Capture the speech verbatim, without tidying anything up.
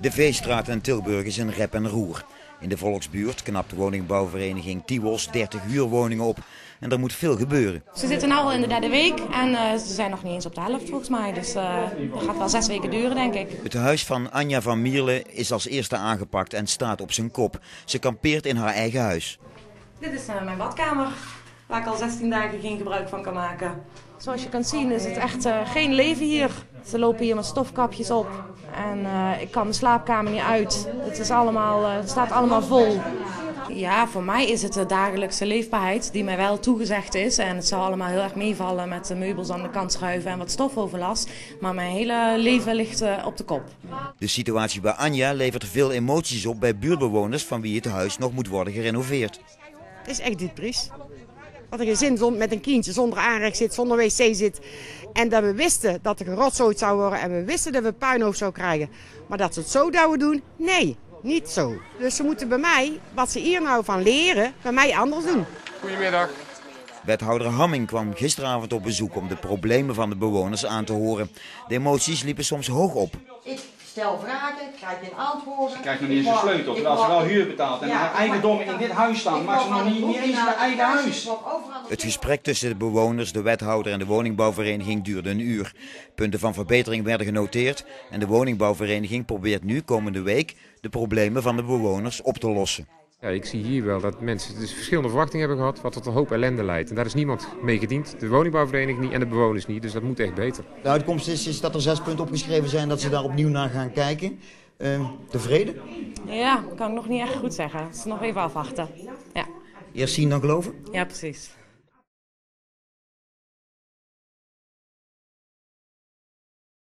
De Veestraat in Tilburg is een rep en roer. In de volksbuurt knapt de woningbouwvereniging Tiwos dertig huurwoningen op en er moet veel gebeuren. Ze zitten nu al in de derde week en uh, ze zijn nog niet eens op de helft volgens mij. Dus uh, dat gaat wel zes weken duren, denk ik. Het huis van Anja van Mierle is als eerste aangepakt en staat op zijn kop. Ze kampeert in haar eigen huis. Dit is uh, mijn badkamer, waar ik al zestien dagen geen gebruik van kan maken. Zoals je kunt zien is het echt uh, geen leven hier. Ze lopen hier met stofkapjes op en uh, ik kan de slaapkamer niet uit. Het is allemaal, uh, het staat allemaal vol. Ja, voor mij is het de dagelijkse leefbaarheid die mij wel toegezegd is. En het zal allemaal heel erg meevallen met de meubels aan de kant schuiven en wat stofoverlast. Maar mijn hele leven ligt uh, op de kop. De situatie bij Anja levert veel emoties op bij buurtbewoners van wie het huis nog moet worden gerenoveerd. Het is echt diepries. Dat er geen zin met een kindje zonder aanrecht zit, zonder wc zit. En dat we wisten dat er gerotzooid zou worden en we wisten dat we puinhoofd zouden krijgen. Maar dat ze het zo zouden doen, nee, niet zo. Dus ze moeten bij mij, wat ze hier nou van leren, bij mij anders doen. Goedemiddag. Wethouder Hamming kwam gisteravond op bezoek om de problemen van de bewoners aan te horen. De emoties liepen soms hoog op. Ik stel vragen, krijg geen antwoorden. Ze krijgt nog niet eens een sleutel, terwijl ze wel huur betaalt. En ja, haar eigendommen in dit huis staan, maar ze nog niet, niet eens haar eigen huis. Het gesprek tussen de bewoners, de wethouder en de woningbouwvereniging duurde een uur. Punten van verbetering werden genoteerd en de woningbouwvereniging probeert nu komende week de problemen van de bewoners op te lossen. Ja, ik zie hier wel dat mensen dus verschillende verwachtingen hebben gehad wat tot een hoop ellende leidt. En daar is niemand mee gediend. De woningbouwvereniging niet en de bewoners niet. Dus dat moet echt beter. De uitkomst is, is dat er zes punten opgeschreven zijn dat ze daar opnieuw naar gaan kijken. Uh, tevreden? Ja, kan ik nog niet echt goed zeggen. Het is nog even afwachten. Ja. Eerst zien dan geloven? Ja, precies.